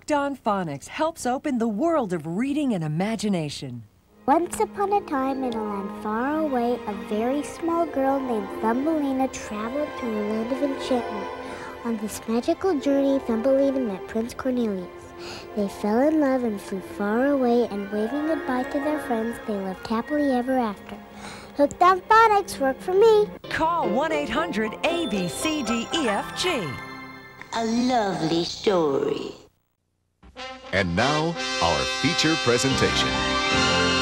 Hooked on Phonics helps open the world of reading and imagination. Once upon a time, in a land far away, a very small girl named Thumbelina traveled to a land of enchantment. On this magical journey, Thumbelina met Prince Cornelius. They fell in love and flew far away, and waving goodbye to their friends, they lived happily ever after. Hooked on Phonics, work for me. Call 1-800-ABCDEFG. A lovely story. And now, our feature presentation.